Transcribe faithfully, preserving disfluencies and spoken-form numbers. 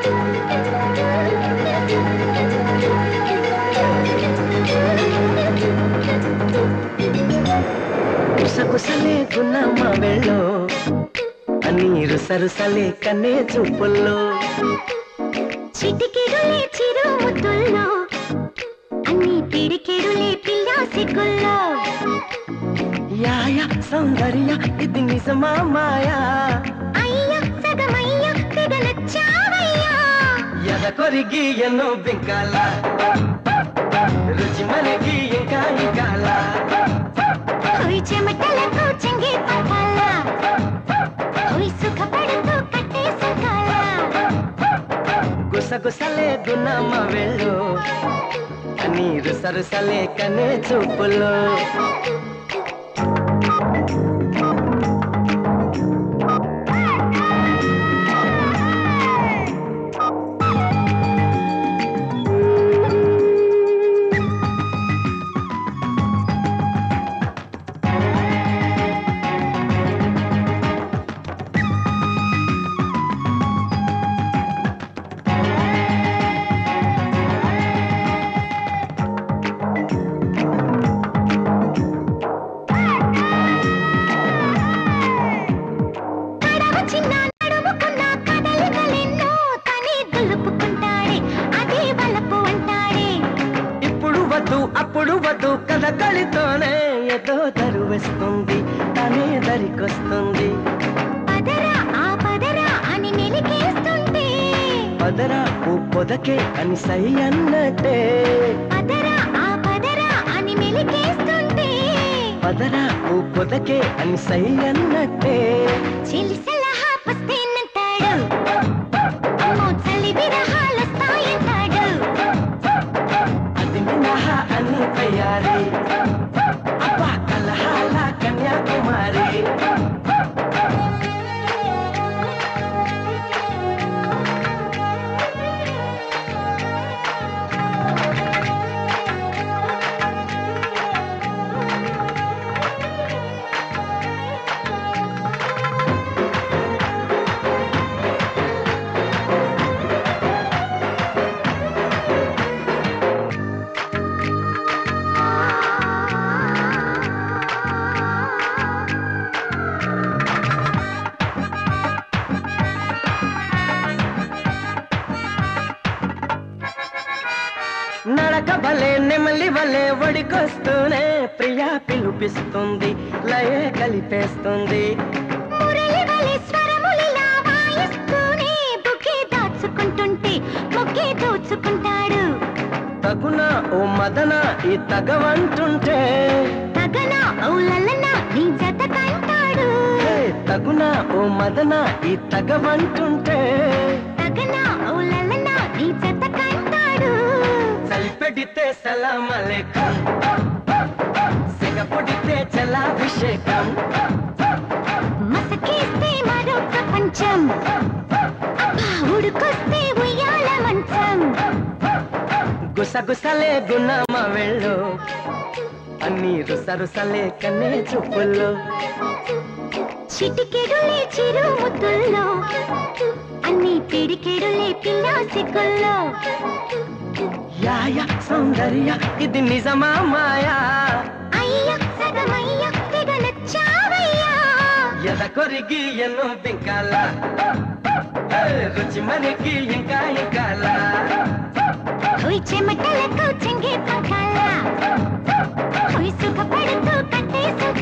కుసకుసలే గున్నమ్మ వెళ్ళో నీరు సరుసలే కన్నే చూపుల్లో చిటికెడులే చిరు ముద్దుల్లో అన్ని పిడికెడులే పిల్ల సిగ్గుల్లో యాయ సౌందర్య ఇది నిజమా మాయా అయ్య సగమయ్య తెగ నచ్చావయ్యా ఎద కొరిగి ఎన్నో బింకాల రుచి మనకి ఇంకా ఇంకాల హోయ్ చెమటలకు చెంగి పక్కాల హోయ్ సుఖపడుతూ కట్టే సుఖాల గుసగుసలే గున్నమ్మ వెళ్ళు నీరు సరుసలే కన్నే చూపుల్లో అప్పుడు వద్దు కథ కలితోనే ఏదో దరువేస్తుంది తనే దరికొస్తుంది పదరా ఆ పదరా అని నిలికేస్తుంటే పదరా ఓ పొదకే అని సై అన్నట్టే పదరా ఆ పదరా అని నిలికేస్తుంటే పదరా ఓ పొదకే అని సై అన్నట్టే చిలిసలహా పస్తేనంటాడు అమ్మో చలి విరహాలొస్తాయంటాడు అది మినహా అని తయారీ అబ్బా కలహాల కన్యాకుమారి నడక భలే నెమలి వలే ఒడికొస్తూనే ప్రియా పిలుపిస్తుంది లయే కలిపేస్తుంది మురళి వలె స్వరములిలా వాయిస్తూనే బుకే దాచుకుంటుంటే ముక్కే దోచుకుంటాడు తగున ఓ మదన ఈ తగవంటుంటే తగన ఓ లలన నీ జత కంటాడు తగున ఓ మదన ఈ తగవంటుంటే తగన ఓ లలన నీ జత కంటాడు చల్పెడితే సలాం అలైకుం సిగపొడితే చలాభిషేకం మసకేస్తే మరో ప్రపంచం అబ్బా ఉడుకొస్తే ఉయ్యాల మంచం గుసగుసలే గున్నమ్మ వెళ్ళు అన్నీరు సరుసలే కన్నే చూపుల్లో చిటికెడులే చిరు ముద్దుల్లో అన్ని పిడికెడులే పిల్ల సిగ్గుల్లో యాయ సౌందర్య ఇది నిజమా మాయా అయ్య సగమయ్య తెగ నచ్చావయ్యా ఎద కొరిగి ఎన్నో బింకాల రుచి మనకి ఇంకా ఇంకాల హోయ్ చెమటలకు చెంగే పక్కాల హోయ్ సుఖపడుతూ కట్టే